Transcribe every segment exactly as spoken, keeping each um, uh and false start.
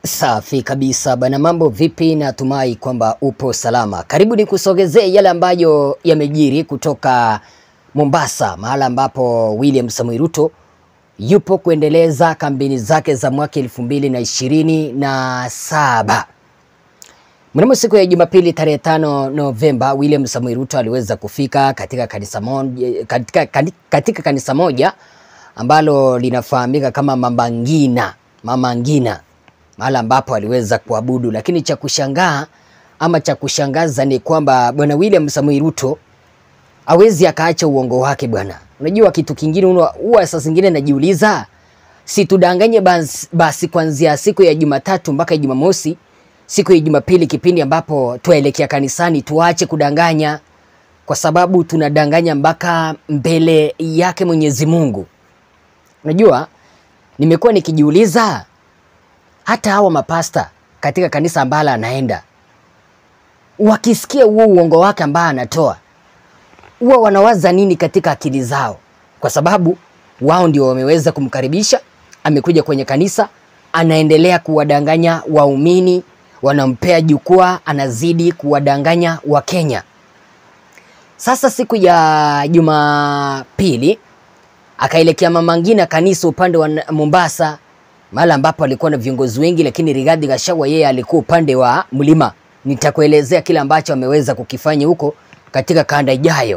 Safi kabisa bana, mambo vipi? Natumai kwamba upo salama. Karibu ni kusogezee yale ambayo yamejiri kutoka Mombasa, mahala ambapo William Samoei Ruto yupo kuendeleza kampeni zake za mwaka elfu mbili na ishirini na saba. Mnamo siku ya Jumapili tarehe tano Novemba, William Samoei Ruto aliweza kufika katika kanisa moja, katika, katika kanisa moja ambalo linafahamika kama Mambangina, Mamangina, mahala ambapo aliweza kuabudu. Lakini cha kushangaa ama cha kushangaza ni kwamba bwana William Samoei Ruto hawezi akaacha uongo wake bwana. Unajua kitu kingine huwa saa zingine najiuliza, si tudanganye basi, basi kuanzia siku ya Jumatatu mpaka Jumamosi, siku ya Jumapili kipindi ambapo tuelekea kanisani tuache kudanganya, kwa sababu tunadanganya mpaka mbele yake Mwenyezi Mungu. Unajua nimekuwa nikijiuliza, hata hawa mapasta katika kanisa ambalo anaenda, wakisikia huo uongo wake ambao anatoa, huwa wanawaza nini katika akili zao? Kwa sababu wao ndio wameweza kumkaribisha, amekuja kwenye kanisa, anaendelea kuwadanganya waumini, wanampea jukwaa, anazidi kuwadanganya wa Kenya. Sasa siku ya Jumapili akaelekea Mamangina kanisa upande wa Mombasa, mahala ambapo alikuwa na viongozi wengi, lakini Rigathi Gachagua yeye alikuwa upande wa mlima. Nitakuelezea kile ambacho ameweza kukifanya huko katika kanda ijayo.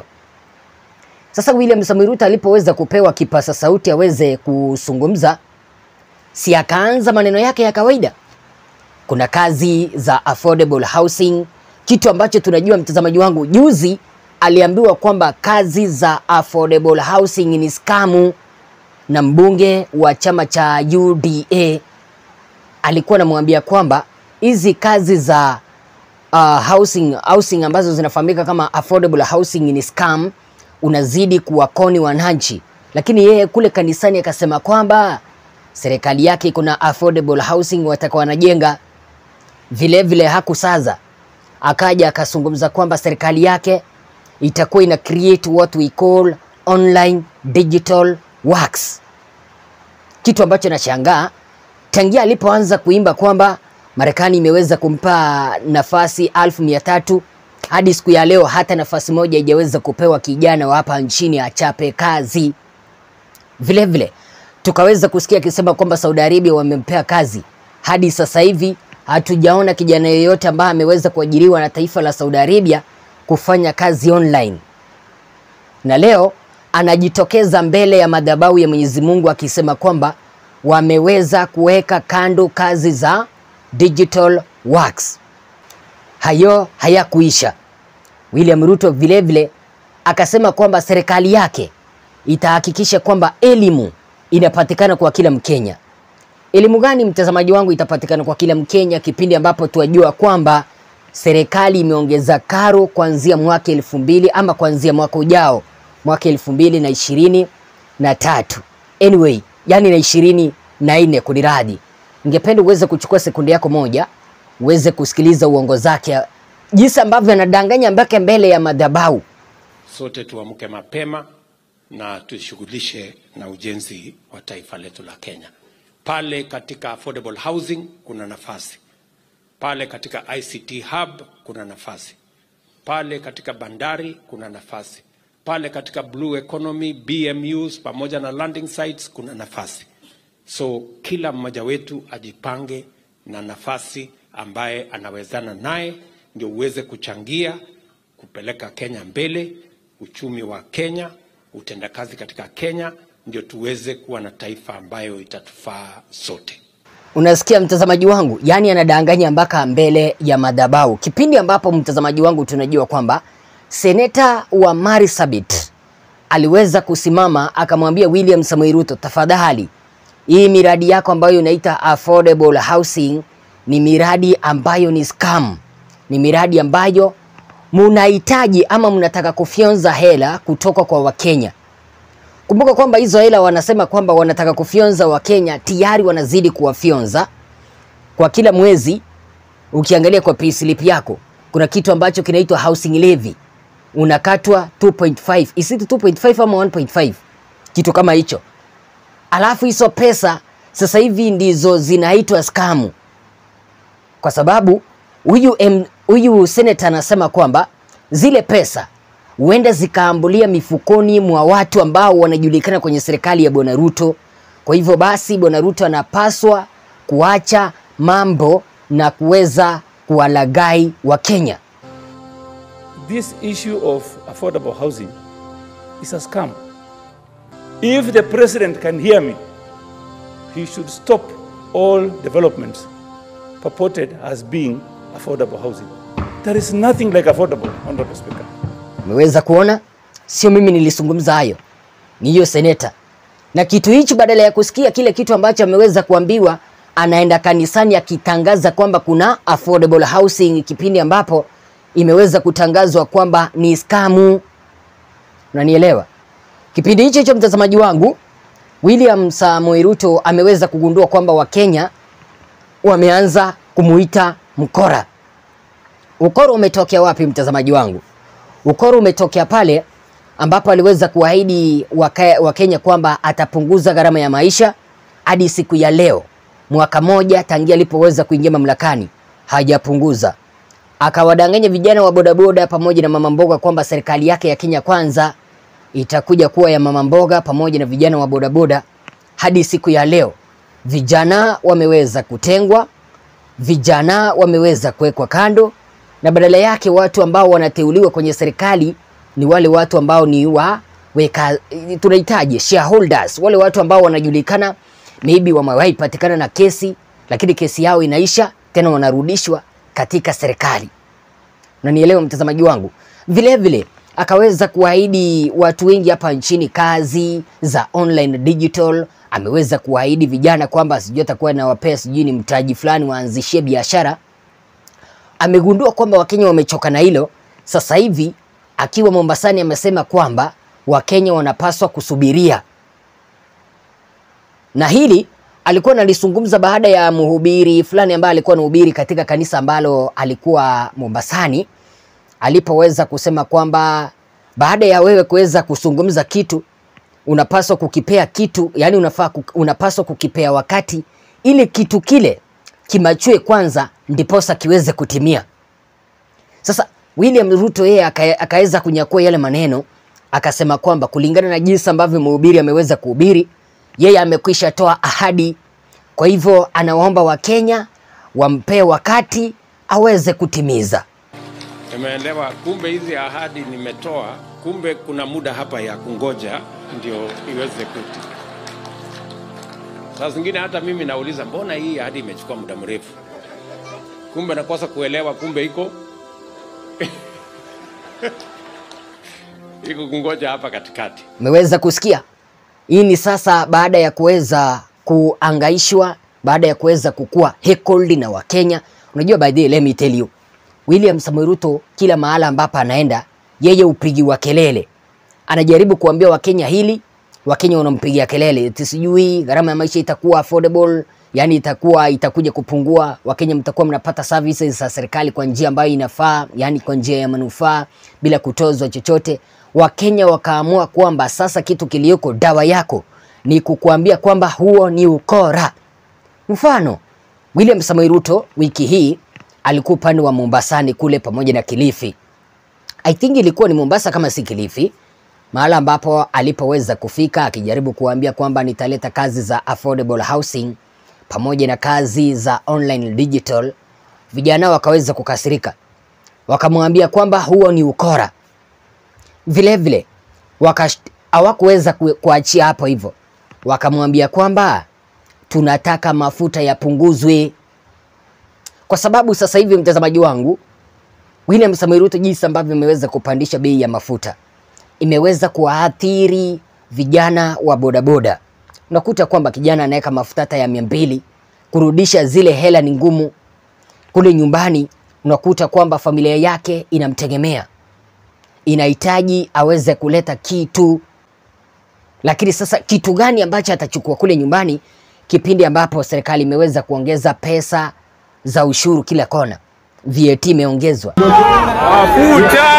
Sasa William Samoei Ruto alipoweza kupewa kipasa sauti aweze kuzungumza, si akaanza maneno yake ya kawaida. Kuna kazi za affordable housing, kitu ambacho tunajua mtazamaji wangu, juzi aliambiwa kwamba kazi za affordable housing ni skamu, na mbunge wa chama cha U D A alikuwa anamwambia kwamba hizi kazi za uh, housing, housing ambazo zinafahamika kama affordable housing ni scam, unazidi kuwakoni wananchi. Lakini yeye kule kanisani akasema kwamba serikali yake kuna affordable housing watakao wanajenga. Vile vile hakusaza, akaja akazungumza kwamba serikali yake itakuwa ina create what we call online digital works. Kitu ambacho nashangaa, tangia alipoanza kuimba kwamba Marekani imeweza kumpa nafasi elfu mia tatu, hadi siku ya leo hata nafasi moja haijaweza kupewa kijana wa hapa nchini achape kazi. Vile vile tukaweza kusikia akisema kwamba Saudi Arabia wamempea kazi. Hadi sasa hivi hatujaona kijana yeyote ambaye ameweza kuajiriwa na taifa la Saudi Arabia kufanya kazi online. Na leo anajitokeza mbele ya madhabahu ya Mwenyezi Mungu akisema kwamba wameweza kuweka kando kazi za digital works. Hayo hayakuisha. William Ruto vile vile akasema kwamba serikali yake itahakikisha kwamba elimu inapatikana kwa kila Mkenya. Elimu gani mtazamaji wangu itapatikana kwa kila Mkenya, kipindi ambapo tuwajua kwamba serikali imeongeza karo kuanzia mwaka elfu mbili ama kuanzia mwaka ujao, mwaka elfu mbili na ishirini na tatu. Anyway, yani na ishirini na nne kuniradi. Ningependa uweze kuchukua sekunde yako moja, uweze kusikiliza uongo zake, jinsi ambavyo anadanganya mpaka mbele ya madhabahu. Sote tuamke mapema na tushughulishe na ujenzi wa taifa letu la Kenya. Pale katika affordable housing kuna nafasi. Pale katika I C T hub kuna nafasi. Pale katika bandari kuna nafasi. Pale katika blue economy, B M Us pamoja na landing sites kuna nafasi. So kila mmoja wetu ajipange na nafasi ambaye anawezana naye, ndio uweze kuchangia kupeleka Kenya mbele, uchumi wa Kenya, utendakazi katika Kenya, ndio tuweze kuwa na taifa ambayo itatufaa sote. Unasikia mtazamaji wangu, yani anadanganya mpaka mbele ya madhabahu. Kipindi ambapo mtazamaji wangu tunajua kwamba seneta wa Marsabit aliweza kusimama akamwambia William Samoei Ruto, tafadhali hii miradi yako ambayo unaita affordable housing ni miradi ambayo ni scam. Ni miradi ambayo mnahitaji ama mnataka kufyonza hela kutoka kwa Wakenya. Kumbuka kwamba hizo hela wanasema kwamba wanataka kufyonza Wakenya, tayari wanazidi kuwafyonza kwa kila mwezi. Ukiangalia kwa payslip yako kuna kitu ambacho kinaitwa housing levy, unakatwa two point five, is it two point five ama one point five, kitu kama hicho. Alafu hizo pesa sasa hivi ndizo zinaitwa skamu. kwa sababu huyu huyu senator anasema kwamba zile pesa huenda zikaambulia mifukoni mwa watu ambao wanajulikana kwenye serikali ya Bwana Ruto. Kwa hivyo basi Bwana Ruto anapaswa kuacha mambo na kuweza kuwalagai wa Kenya. This issue of affordable housing is a scam. If the president can hear me, he should stop all developments purported as being affordable housing. There is nothing like affordable, Honorable Speaker. Umeweza kuona? Sio mimi nilizungumza hayo, ni hiyo seneta. Na kitu hicho badala ya kusikia kile kitu ambacho ameweza kuambiwa, anaenda kanisani akitangaza kwamba kuna affordable housing, kipindi ambapo imeweza kutangazwa kwamba ni skamu. Unanielewa? Kipindi hicho hicho, mtazamaji wangu, William Samoei Ruto ameweza kugundua kwamba Wakenya wameanza kumuita mkora. Ukora umetokea wapi, mtazamaji wangu? Ukora umetokea pale ambapo aliweza kuahidi Wakenya kwamba atapunguza gharama ya maisha hadi siku ya leo. Mwaka moja tangia alipoweza kuingia mamlakani, hajapunguza. Akawadanganya vijana wa bodaboda pamoja na mama mboga kwamba serikali yake ya Kenya Kwanza itakuja kuwa ya mama mboga pamoja na vijana wa bodaboda. Hadi siku ya leo vijana wameweza kutengwa, vijana wameweza kuwekwa kando, na badala yake watu ambao wanateuliwa kwenye serikali ni wale watu ambao ni wa weka, tunahitaji shareholders, wale watu ambao wanajulikana, maybe wamewahi patikana na kesi lakini kesi yao inaisha, tena wanarudishwa katika serikali. Unanielewa, mtazamaji wangu? Vile vile akaweza kuahidi watu wengi hapa nchini kazi za online digital. Ameweza kuahidi vijana kwamba sijui atakuwa na wapea sijui ni mtaji fulani waanzishie biashara. Amegundua kwamba Wakenya wamechoka na hilo. Sasa hivi akiwa Mombasani amesema kwamba Wakenya wanapaswa kusubiria. Na hili alikuwa analizungumza baada ya mhubiri fulani ambaye alikuwa anahubiri katika kanisa ambalo alikuwa Mombasani, alipoweza kusema kwamba baada ya wewe kuweza kuzungumza kitu, unapaswa kukipea kitu, yani unafaa unapaswa kukipea wakati ili kitu kile kimachue kwanza ndiposa kiweze kutimia. Sasa William Ruto yeye akaweza kunyakua yale maneno, akasema kwamba kulingana na jinsi ambavyo mhubiri ameweza kuhubiri, yeye amekwisha toa ahadi. Kwa hivyo anawaomba Wakenya wampe wakati aweze kutimiza. Nimeelewa, kumbe hizi ahadi nimetoa, kumbe kuna muda hapa ya kungoja ndio iweze kuti. Sasa zingine hata mimi nauliza mbona hii ahadi imechukua muda mrefu? Kumbe nakosa kuelewa, kumbe iko iko kungoja hapa katikati. Umeweza kusikia? Hii ni sasa baada ya kuweza kuangaishwa, baada ya kuweza kukua heckled na Wakenya. Unajua, by the way, let me tell you, William Samoei Ruto kila mahala ambapo anaenda, yeye upigiwa kelele. Anajaribu kuambia Wakenya hili, Wakenya wanampigia kelele. Sijui gharama ya maisha itakuwa affordable, yani itakuwa itakuja kupungua, Wakenya mtakuwa mnapata services za serikali kwa njia ambayo inafaa, yani kwa njia ya manufaa bila kutozwa chochote. Wakenya wakaamua kwamba sasa kitu kilioko dawa yako ni kukuambia kwamba huo ni ukora. Mfano, William Samoei Ruto wiki hii alikuwa upande wa Mombasani kule pamoja na Kilifi. I think ilikuwa ni Mombasa kama si Kilifi, mahala ambapo alipoweza kufika akijaribu kuambia kwamba nitaleta kazi za affordable housing pamoja na kazi za online digital. Vijana wakaweza kukasirika, wakamwambia kwamba huo ni ukora. Vile vile hawakuweza kuachia hapo hivyo, wakamwambia kwamba tunataka mafuta yapunguzwe. Kwa sababu sasa hivi, mtazamaji wangu, William Samoei Ruto jinsi ambavyo imeweza kupandisha bei ya mafuta imeweza kuathiri vijana wa bodaboda. Unakuta kwamba kijana anaweka mafuta hata ya mia mbili, kurudisha zile hela ni ngumu. Kule nyumbani unakuta kwamba familia yake inamtegemea, inahitaji aweze kuleta kitu. Lakini sasa kitu gani ambacho atachukua kule nyumbani kipindi ambapo serikali imeweza kuongeza pesa za ushuru kila kona? V A T imeongezwa. Mafuta!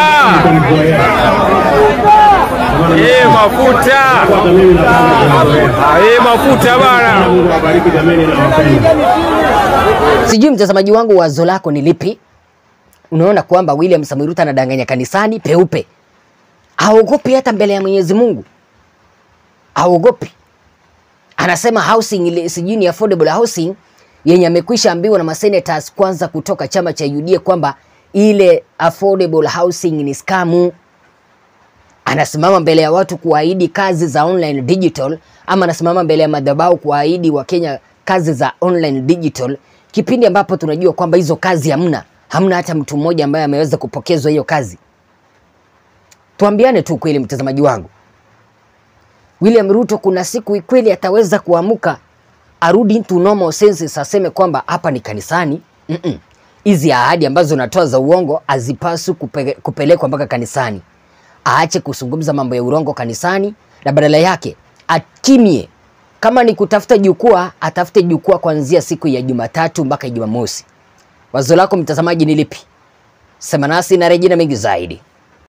Eh, mafuta! Eh, mafuta bana! Sijui mtazamaji wangu wazo lako ni lipi? Unaona kwamba William Samoei Ruto anadanganya kanisani peupe? Haogopi hata mbele ya Mwenyezi Mungu. Haogopi. Anasema housing ile sijui ni affordable housing yenye amekwisha ambiwa na masenators kwanza kutoka chama cha U D A kwamba ile affordable housing ni skamu. Anasimama mbele ya watu kuahidi kazi za online digital, ama anasimama mbele ya madhabahu kuahidi wa Kenya kazi za online digital, kipindi ambapo tunajua kwamba hizo kazi hamna. Hamna hata mtu mmoja ambaye ameweza kupokezwa hiyo kazi. Tuambiane tu kweli mtazamaji wangu. William Ruto kuna siku kweli ataweza kuamuka arudi into normal senses, aseme kwamba hapa ni kanisani? Mm-mm. Hizi ahadi ambazo natoa za uongo hazipaswi kupe, kupelekwa mpaka kanisani. Aache kuzungumza mambo ya urongo kanisani na badala yake atimie. Kama ni kutafuta jukwaa, atafute jukwaa kuanzia siku ya Jumatatu mpaka Jumamosi. Wazo lako mtazamaji ni lipi? Sema nasi na rejea mengi zaidi.